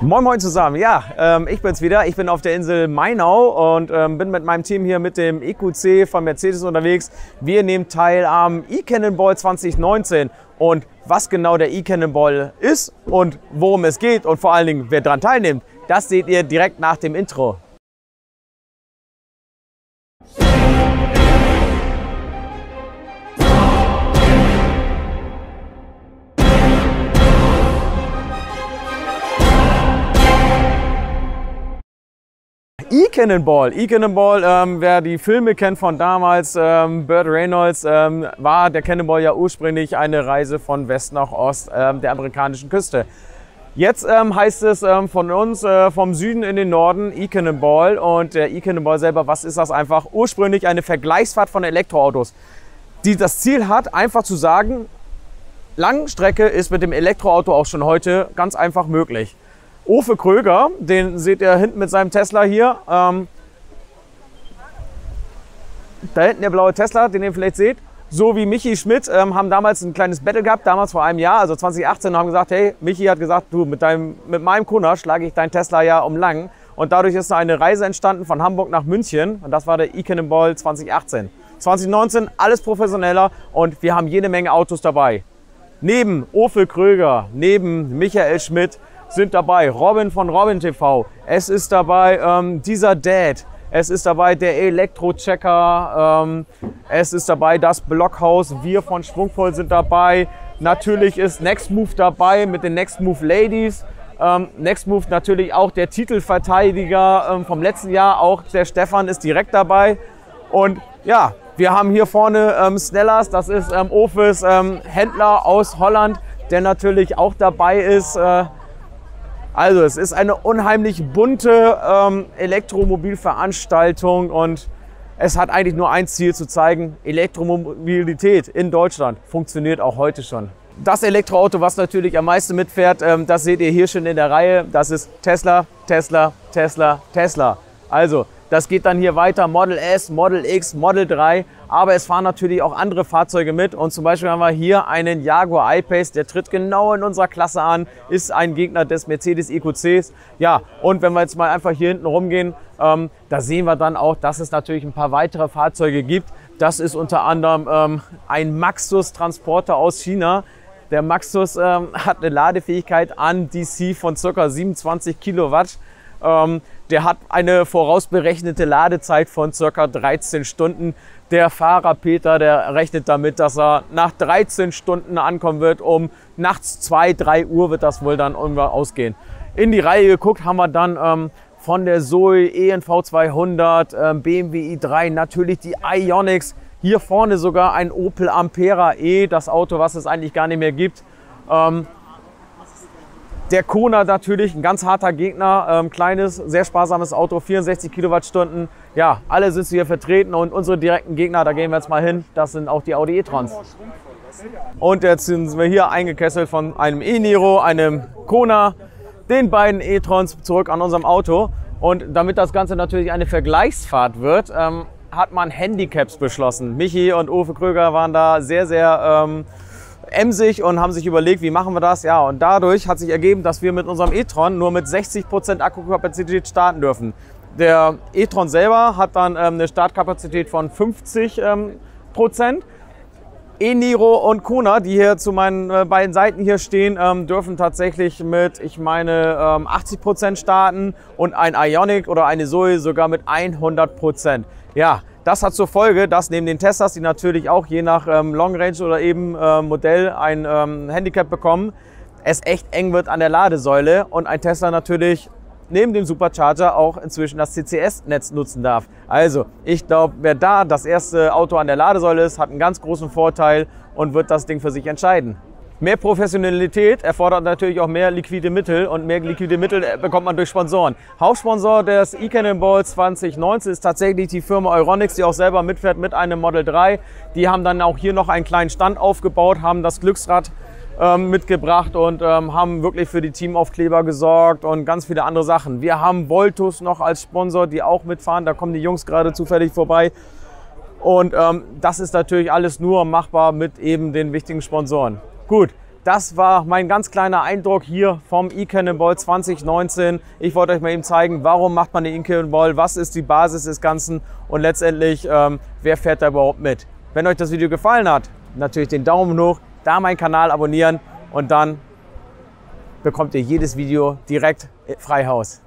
Moin Moin zusammen, ja, ich bin's wieder. Ich bin auf der Insel Mainau und bin mit meinem Team hier mit dem EQC von Mercedes unterwegs. Wir nehmen teil am eCannonball 2019 und was genau der eCannonball ist und worum es geht und vor allen Dingen wer daran teilnimmt, das seht ihr direkt nach dem Intro. eCannonball, wer die Filme kennt von damals, Burt Reynolds, war der Cannonball ja ursprünglich eine Reise von West nach Ost der amerikanischen Küste. Jetzt heißt es von uns vom Süden in den Norden eCannonball und der eCannonball selber, was ist das einfach? Ursprünglich eine Vergleichsfahrt von Elektroautos, die das Ziel hat, einfach zu sagen, Langstrecke ist mit dem Elektroauto auch schon heute ganz einfach möglich. Ofe Kröger, den seht ihr hinten mit seinem Tesla hier. Da hinten der blaue Tesla, den ihr vielleicht seht. So wie Michi Schmidt haben damals ein kleines Battle gehabt, damals vor einem Jahr, also 2018, und haben gesagt, hey, Michi hat gesagt, du, mit meinem Kona schlage ich dein Tesla ja um Lang. Und dadurch ist eine Reise entstanden von Hamburg nach München und das war der eCannonball 2018. 2019 alles professioneller und wir haben jede Menge Autos dabei. Neben Ofe Kröger, neben Michael Schmidt, sind dabei Robin von Robin TV, es ist dabei dieser Dad, es ist dabei der Elektrochecker, es ist dabei das Blockhaus, wir von Schwungvoll sind dabei, natürlich ist Next Move dabei mit den Next Move Ladies, Next Move natürlich auch der Titelverteidiger vom letzten Jahr, auch der Stefan ist direkt dabei und ja, wir haben hier vorne Snellers, das ist Ofes Händler aus Holland, der natürlich auch dabei ist. Also es ist eine unheimlich bunte Elektromobilveranstaltung und es hat eigentlich nur ein Ziel zu zeigen, Elektromobilität in Deutschland funktioniert auch heute schon. Das Elektroauto, was natürlich am meisten mitfährt, das seht ihr hier schon in der Reihe, das ist Tesla, Tesla, Tesla, Tesla. Also das geht dann hier weiter, Model S, Model X, Model 3, aber es fahren natürlich auch andere Fahrzeuge mit und zum Beispiel haben wir hier einen Jaguar I-Pace, der tritt genau in unserer Klasse an, ist ein Gegner des Mercedes EQCs. Ja, und wenn wir jetzt mal einfach hier hinten rumgehen, da sehen wir dann auch, dass es natürlich ein paar weitere Fahrzeuge gibt. Das ist unter anderem ein Maxus Transporter aus China. Der Maxus hat eine Ladefähigkeit an DC von ca. 27 Kilowatt. Der hat eine vorausberechnete Ladezeit von ca. 13 Stunden. Der Fahrer Peter, der rechnet damit, dass er nach 13 Stunden ankommen wird. Um nachts 2, 3 Uhr wird das wohl dann irgendwann ausgehen. In die Reihe geguckt haben wir dann von der Zoe, ENV 200, BMW i3, natürlich die Ioniqs. Hier vorne sogar ein Opel Ampera E, das Auto, was es eigentlich gar nicht mehr gibt. Der Kona natürlich, ein ganz harter Gegner, kleines, sehr sparsames Auto, 64 Kilowattstunden. Ja, alle sind hier vertreten und unsere direkten Gegner, da gehen wir jetzt mal hin, das sind auch die Audi e-trons. Und jetzt sind wir hier eingekesselt von einem e-Niro, einem Kona, den beiden e-trons zurück an unserem Auto. Und damit das Ganze natürlich eine Vergleichsfahrt wird, hat man Handicaps beschlossen. Michi und Ofe Kröger waren da sehr, sehr emsig und haben sich überlegt, wie machen wir das? Ja, und dadurch hat sich ergeben, dass wir mit unserem e-tron nur mit 60% Akkukapazität starten dürfen. Der e-tron selber hat dann eine Startkapazität von 50%. E-Niro und Kona, die hier zu meinen beiden Seiten hier stehen, dürfen tatsächlich mit, ich meine, 80% starten und ein Ioniq oder eine Zoe sogar mit 100%. Ja, das hat zur Folge, dass neben den Teslas, die natürlich auch je nach Long Range oder eben Modell ein Handicap bekommen, es echt eng wird an der Ladesäule und ein Tesla natürlich neben dem Supercharger auch inzwischen das CCS-Netz nutzen darf. Also ich glaube, wer da das erste Auto an der Ladesäule ist, hat einen ganz großen Vorteil und wird das Ding für sich entscheiden. Mehr Professionalität erfordert natürlich auch mehr liquide Mittel und mehr liquide Mittel bekommt man durch Sponsoren. Hauptsponsor des eCannonball 2019 ist tatsächlich die Firma Euronics, die auch selber mitfährt mit einem Model 3. Die haben dann auch hier noch einen kleinen Stand aufgebaut, haben das Glücksrad mitgebracht und haben wirklich für die Teamaufkleber gesorgt und ganz viele andere Sachen. Wir haben Voltus noch als Sponsor, die auch mitfahren, da kommen die Jungs gerade zufällig vorbei. Und das ist natürlich alles nur machbar mit eben den wichtigen Sponsoren. Gut, das war mein ganz kleiner Eindruck hier vom eCannonball 2019. Ich wollte euch mal eben zeigen, warum macht man den eCannonball, was ist die Basis des Ganzen und letztendlich, wer fährt da überhaupt mit. Wenn euch das Video gefallen hat, natürlich den Daumen hoch, da meinen Kanal abonnieren und dann bekommt ihr jedes Video direkt frei Haus.